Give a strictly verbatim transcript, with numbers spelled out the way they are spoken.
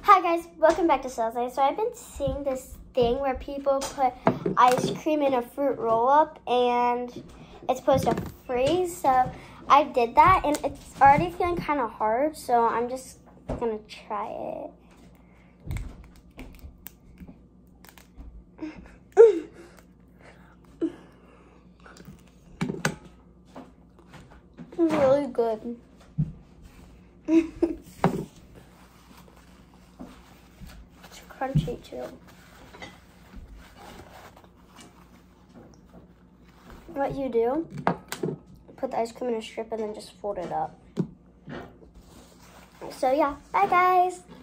Hi guys, welcome back to Salsa. So I've been seeing this thing where people put ice cream in a fruit roll-up and it's supposed to freeze. So I did that and it's already feeling kind of hard. So I'm just gonna try it. It's really good. It's crunchy too. What you do, put the ice cream in a strip and then just fold it up. So yeah, bye guys.